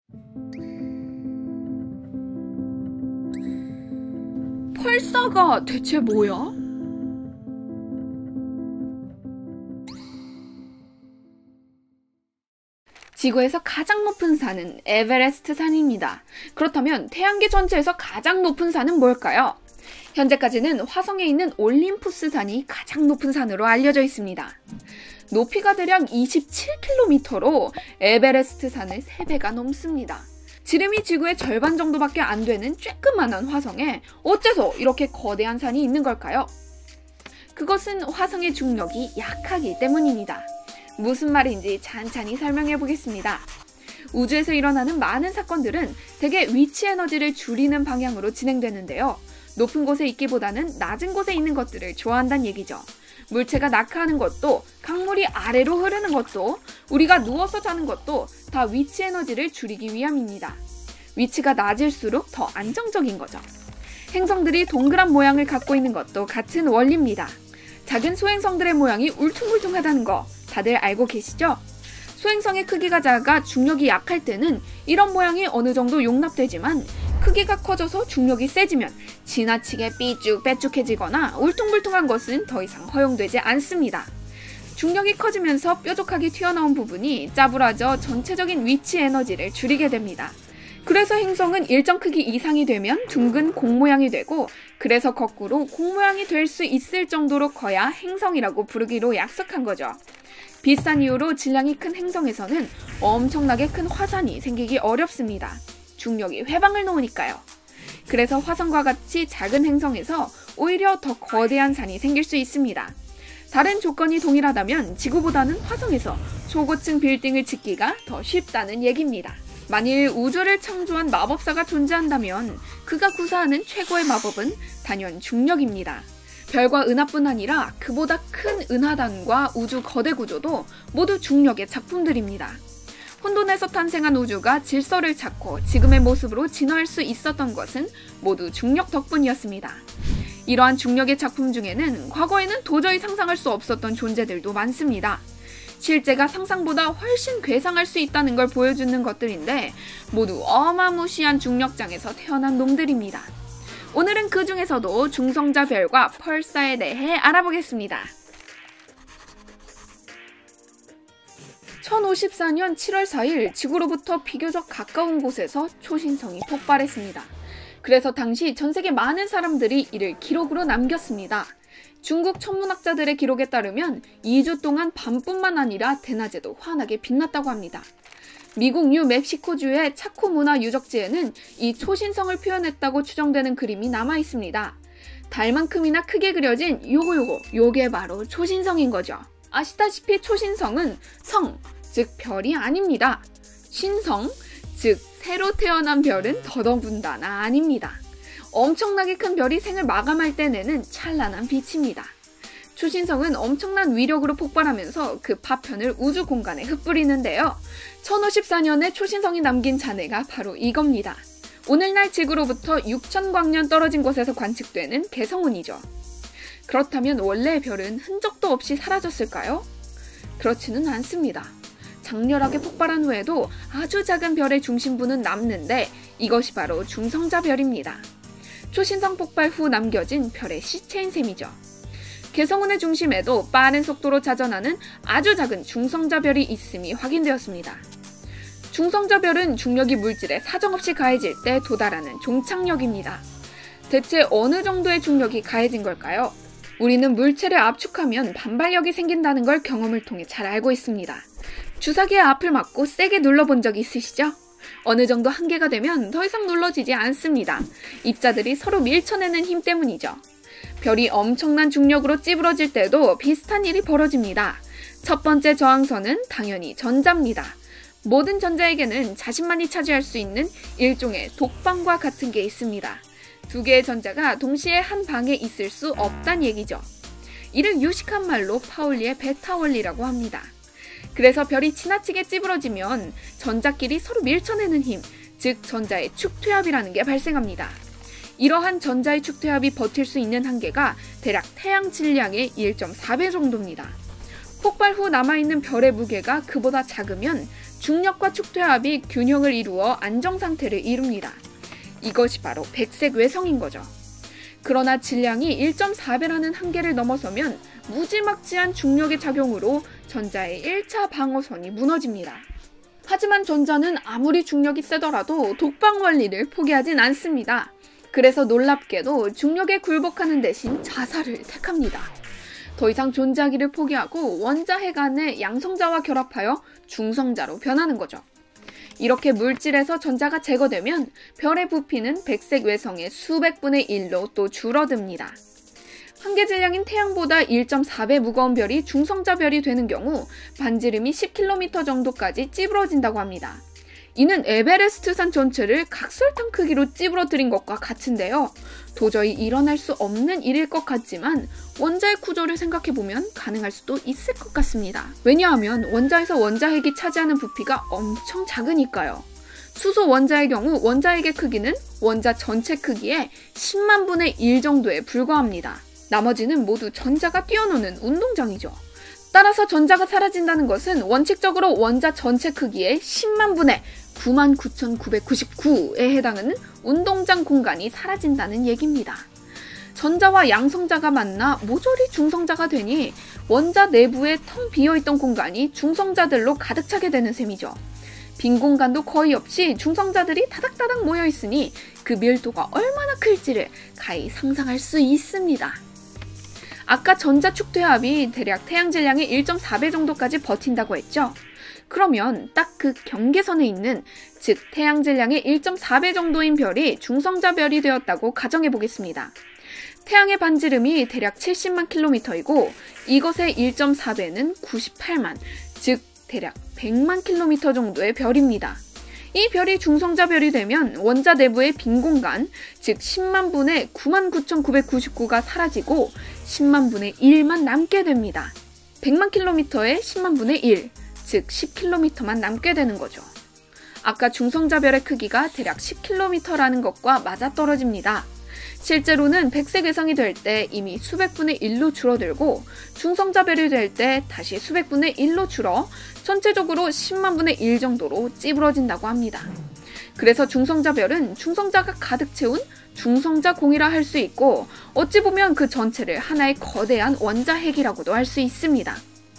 펄사가 대체 뭐야? 지구에서 가장 높은 산은 에베레스트 산입니다. 그렇다면 태양계 전체에서 가장 높은 산은 뭘까요? 현재까지는 화성에 있는 올림푸스 산이 가장 높은 산으로 알려져 있습니다. 높이가 대략 27km로 에베레스트 산의 3배가 넘습니다. 지름이 지구의 절반 정도밖에 안 되는 쬐끄만한 화성에 어째서 이렇게 거대한 산이 있는 걸까요? 그것은 화성의 중력이 약하기 때문입니다. 무슨 말인지 찬찬히 설명해 보겠습니다. 우주에서 일어나는 많은 사건들은 대개 위치 에너지를 줄이는 방향으로 진행되는데요. 높은 곳에 있기보다는 낮은 곳에 있는 것들을 좋아한다는 얘기죠. 물체가 낙하하는 것도, 강물이 아래로 흐르는 것도, 우리가 누워서 자는 것도 다 위치 에너지를 줄이기 위함입니다. 위치가 낮을수록 더 안정적인 거죠. 행성들이 동그란 모양을 갖고 있는 것도 같은 원리입니다. 작은 소행성들의 모양이 울퉁불퉁하다는 거 다들 알고 계시죠? 소행성의 크기가 작아 중력이 약할 때는 이런 모양이 어느 정도 용납되지만 크기가 커져서 중력이 세지면 지나치게 삐쭉빼쭉해지거나 울퉁불퉁한 것은 더 이상 허용되지 않습니다. 중력이 커지면서 뾰족하게 튀어나온 부분이 짜부라져 전체적인 위치 에너지를 줄이게 됩니다. 그래서 행성은 일정 크기 이상이 되면 둥근 공 모양이 되고, 그래서 거꾸로 공 모양이 될 수 있을 정도로 커야 행성이라고 부르기로 약속한 거죠. 비슷한 이유로 질량이 큰 행성에서는 엄청나게 큰 화산이 생기기 어렵습니다. 중력이 회방을 놓으니까요. 그래서 화성과 같이 작은 행성에서 오히려 더 거대한 산이 생길 수 있습니다. 다른 조건이 동일하다면 지구보다는 화성에서 초고층 빌딩을 짓기가 더 쉽다는 얘기입니다. 만일 우주를 창조한 마법사가 존재한다면 그가 구사하는 최고의 마법은 단연 중력입니다. 별과 은하뿐 아니라 그보다 큰 은하단과 우주 거대 구조도 모두 중력의 작품들입니다. 혼돈에서 탄생한 우주가 질서를 찾고 지금의 모습으로 진화할 수 있었던 것은 모두 중력 덕분이었습니다. 이러한 중력의 작품 중에는 과거에는 도저히 상상할 수 없었던 존재들도 많습니다. 실제가 상상보다 훨씬 괴상할 수 있다는 걸 보여주는 것들인데 모두 어마무시한 중력장에서 태어난 놈들입니다. 오늘은 그 중에서도 중성자 별과 펄사에 대해 알아보겠습니다. 1054년 7월 4일 지구로부터 비교적 가까운 곳에서 초신성이 폭발했습니다. 그래서 당시 전 세계 많은 사람들이 이를 기록으로 남겼습니다. 중국 천문학자들의 기록에 따르면 2주 동안 밤뿐만 아니라 대낮에도 환하게 빛났다고 합니다. 미국 뉴멕시코주의 차코 문화 유적지에는 이 초신성을 표현했다고 추정되는 그림이 남아 있습니다. 달만큼이나 크게 그려진 요게 바로 초신성인 거죠. 아시다시피 초신성은 성, 즉 별이 아닙니다. 신성, 즉 새로 태어난 별은 더더군다나 아닙니다. 엄청나게 큰 별이 생을 마감할 때 내는 찬란한 빛입니다. 초신성은 엄청난 위력으로 폭발하면서 그 파편을 우주 공간에 흩뿌리는데요. 1054년에 초신성이 남긴 잔해가 바로 이겁니다. 오늘날 지구로부터 6000광년 떨어진 곳에서 관측되는 개성운이죠. 그렇다면 원래의 별은 흔적도 없이 사라졌을까요? 그렇지는 않습니다. 장렬하게 폭발한 후에도 아주 작은 별의 중심부는 남는데 이것이 바로 중성자별입니다. 초신성 폭발 후 남겨진 별의 시체인 셈이죠. 개성운의 중심에도 빠른 속도로 자전하는 아주 작은 중성자별이 있음이 확인되었습니다. 중성자별은 중력이 물질에 사정없이 가해질 때 도달하는 종착역입니다. 대체 어느 정도의 중력이 가해진 걸까요? 우리는 물체를 압축하면 반발력이 생긴다는 걸 경험을 통해 잘 알고 있습니다. 주사기의 앞을 맞고 세게 눌러본 적 있으시죠? 어느 정도 한계가 되면 더 이상 눌러지지 않습니다. 입자들이 서로 밀쳐내는 힘 때문이죠. 별이 엄청난 중력으로 찌부러질 때도 비슷한 일이 벌어집니다. 첫 번째 저항선은 당연히 전자입니다. 모든 전자에게는 자신만이 차지할 수 있는 일종의 독방과 같은 게 있습니다. 두 개의 전자가 동시에 한 방에 있을 수 없단 얘기죠. 이를 유식한 말로 파울리의 베타 원리라고 합니다. 그래서 별이 지나치게 찌부러지면 전자끼리 서로 밀쳐내는 힘, 즉 전자의 축퇴합이라는 게 발생합니다. 이러한 전자의 축퇴합이 버틸 수 있는 한계가 대략 태양 질량의 1.4배 정도입니다. 폭발 후 남아있는 별의 무게가 그보다 작으면 중력과 축퇴합이 균형을 이루어 안정상태를 이룹니다. 이것이 바로 백색 외성인 거죠. 그러나 질량이 1.4배라는 한계를 넘어서면 무지막지한 중력의 작용으로 전자의 1차 방어선이 무너집니다. 하지만 전자는 아무리 중력이 세더라도 독방 원리를 포기하진 않습니다. 그래서 놀랍게도 중력에 굴복하는 대신 자살을 택합니다. 더 이상 존재하기를 포기하고 원자핵 안에 양성자와 결합하여 중성자로 변하는 거죠. 이렇게 물질에서 전자가 제거되면 별의 부피는 백색 외성의 수백 분의 1로 또 줄어듭니다. 한계 질량인 태양보다 1.4배 무거운 별이 중성자 별이 되는 경우 반지름이 10km 정도까지 찌부러진다고 합니다. 이는 에베레스트산 전체를 각설탕 크기로 찌부러뜨린 것과 같은데요. 도저히 일어날 수 없는 일일 것 같지만 원자의 구조를 생각해보면 가능할 수도 있을 것 같습니다. 왜냐하면 원자에서 원자핵이 차지하는 부피가 엄청 작으니까요. 수소 원자의 경우 원자핵의 크기는 원자 전체 크기의 10만 분의 1 정도에 불과합니다. 나머지는 모두 전자가 뛰어노는 운동장이죠. 따라서 전자가 사라진다는 것은 원칙적으로 원자 전체 크기의 10만 분의 99,999에 해당하는 운동장 공간이 사라진다는 얘기입니다. 전자와 양성자가 만나 모조리 중성자가 되니 원자 내부에 텅 비어있던 공간이 중성자들로 가득 차게 되는 셈이죠. 빈 공간도 거의 없이 중성자들이 다닥다닥 모여있으니 그 밀도가 얼마나 클지를 가히 상상할 수 있습니다. 아까 전자 축퇴합이 대략 태양 질량의 1.4배 정도까지 버틴다고 했죠? 그러면 딱 그 경계선에 있는, 즉 태양 질량의 1.4배 정도인 별이 중성자 별이 되었다고 가정해 보겠습니다. 태양의 반지름이 대략 70만 킬로미터이고 이것의 1.4배는 98만, 즉 대략 100만 킬로미터 정도의 별입니다. 이 별이 중성자 별이 되면 원자 내부의 빈 공간, 즉 10만 분의 99,999가 사라지고 10만 분의 1만 남게 됩니다. 100만 킬로미터의 10만 분의 1, 즉 10km만 남게 되는 거죠. 아까 중성자 별의 크기가 대략 10km라는 것과 맞아떨어집니다. 실제로는 백색 외성이 될 때 이미 수백 분의 1로 줄어들고 중성자 별이 될 때 다시 수백 분의 1로 줄어 전체적으로 10만 분의 1 정도로 찌부러진다고 합니다. 그래서 중성자 별은 중성자가 가득 채운 중성자 공이라 할 수 있고 어찌 보면 그 전체를 하나의 거대한 원자핵이라고도 할 수 있습니다.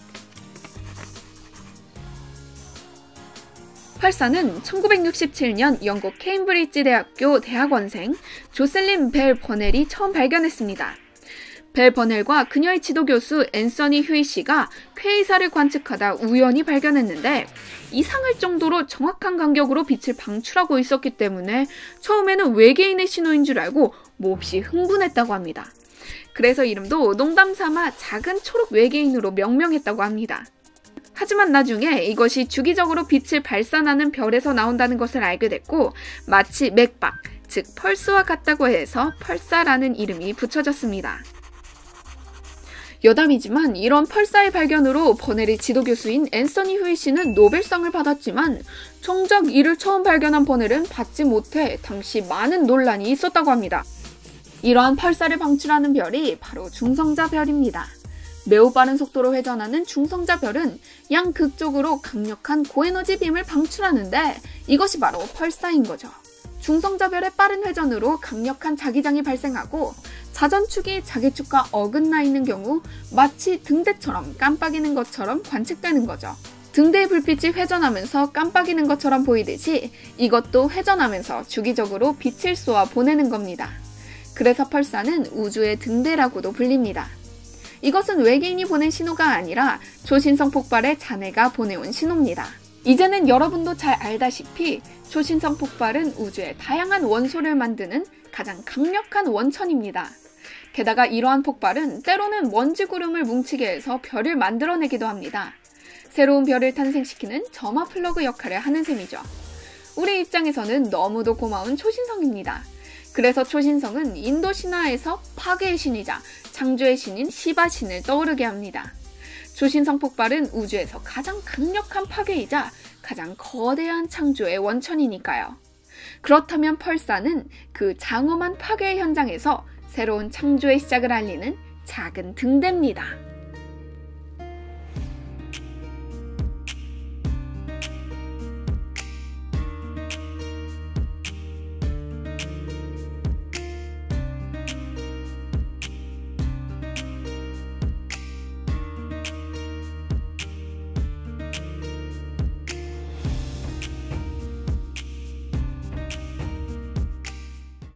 펄사는 1967년 영국 케임브리지 대학교 대학원생 조셀린 벨 버넬이 처음 발견했습니다. 벨 버넬과 그녀의 지도교수 앤서니 휴이시가 퀘이사를 관측하다 우연히 발견했는데 이상할 정도로 정확한 간격으로 빛을 방출하고 있었기 때문에 처음에는 외계인의 신호인 줄 알고 몹시 흥분했다고 합니다. 그래서 이름도 농담삼아 작은 초록 외계인으로 명명했다고 합니다. 하지만 나중에 이것이 주기적으로 빛을 발산하는 별에서 나온다는 것을 알게 됐고 마치 맥박, 즉 펄스와 같다고 해서 펄사라는 이름이 붙여졌습니다. 여담이지만 이런 펄사의 발견으로 버넬의 지도교수인 앤서니 휴이시는 노벨상을 받았지만 정작 이를 처음 발견한 버넬은 받지 못해 당시 많은 논란이 있었다고 합니다. 이러한 펄사를 방출하는 별이 바로 중성자 별입니다. 매우 빠른 속도로 회전하는 중성자 별은 양극적으로 강력한 고에너지 빔을 방출하는데 이것이 바로 펄사인 거죠. 중성자 별의 빠른 회전으로 강력한 자기장이 발생하고 자전축이 자기축과 어긋나 있는 경우 마치 등대처럼 깜빡이는 것처럼 관측되는 거죠. 등대의 불빛이 회전하면서 깜빡이는 것처럼 보이듯이 이것도 회전하면서 주기적으로 빛을 쏘아 보내는 겁니다. 그래서 펄사는 우주의 등대라고도 불립니다. 이것은 외계인이 보낸 신호가 아니라 초신성 폭발의 잔해가 보내온 신호입니다. 이제는 여러분도 잘 알다시피 초신성 폭발은 우주의 다양한 원소를 만드는 가장 강력한 원천입니다. 게다가 이러한 폭발은 때로는 먼지 구름을 뭉치게 해서 별을 만들어내기도 합니다. 새로운 별을 탄생시키는 점화 플러그 역할을 하는 셈이죠. 우리 입장에서는 너무도 고마운 초신성입니다. 그래서 초신성은 인도 신화에서 파괴의 신이자 창조의 신인 시바신을 떠오르게 합니다. 초신성 폭발은 우주에서 가장 강력한 파괴이자 가장 거대한 창조의 원천이니까요. 그렇다면 펄사는 그 장엄한 파괴의 현장에서 새로운 창조의 시작을 알리는 작은 등대입니다.